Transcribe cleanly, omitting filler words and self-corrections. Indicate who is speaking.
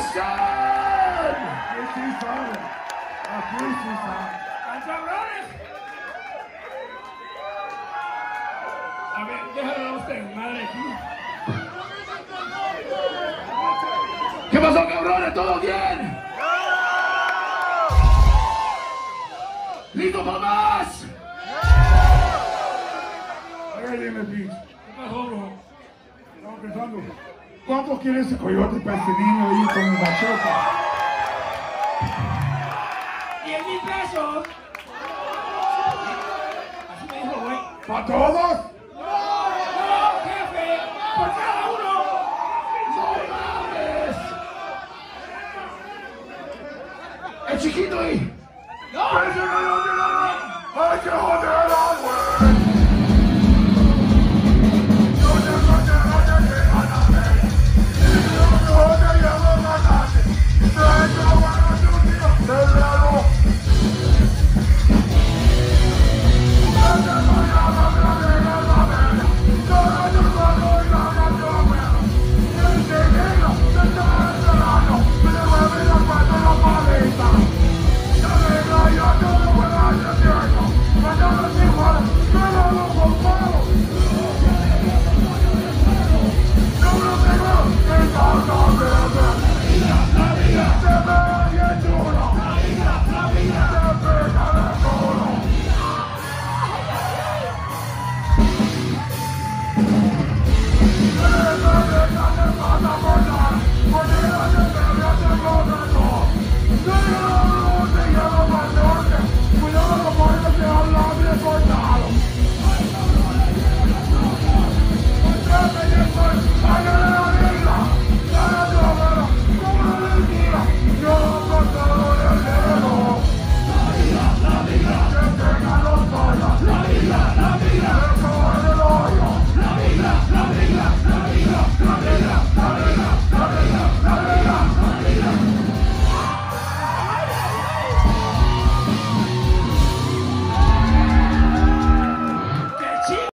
Speaker 1: están?
Speaker 2: Aquí sí saben. Aquí sí saben.
Speaker 3: ¡Cabrones! A ver, déjalo a usted, madre.
Speaker 1: ¿Qué pasó, cabrones? ¿Todo bien? ¿Listo para más?
Speaker 2: A ver, dime, Pete.
Speaker 3: ¿Qué pasó, bro?
Speaker 2: Estamos pensando. ¿Cuánto quiere ese coyote para este niño ahí con machota?
Speaker 3: 10,000 pesos. Así me dijo, güey.
Speaker 2: ¿Para todos?
Speaker 3: ¡No, jefe! ¡Por cada uno!
Speaker 1: ¡No mames! ¡El chiquito ahí!
Speaker 3: ¡No!
Speaker 2: ¡Hay que joderlo!